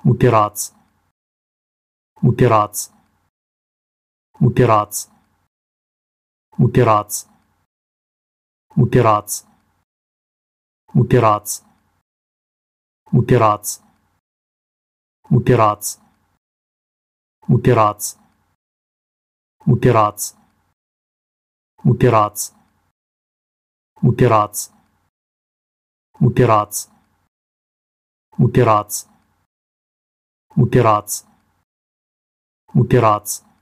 упираться, упираться, упираться, упираться, упираться, упираться, упираться, упираться, упираться, упираться, упираться, упираться, упираться, упираться, упираться, упираться,